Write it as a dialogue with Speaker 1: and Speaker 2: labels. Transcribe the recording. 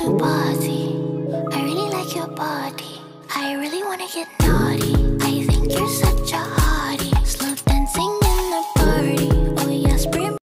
Speaker 1: new party. I really like your body. I really wanna get naughty. I think you're such a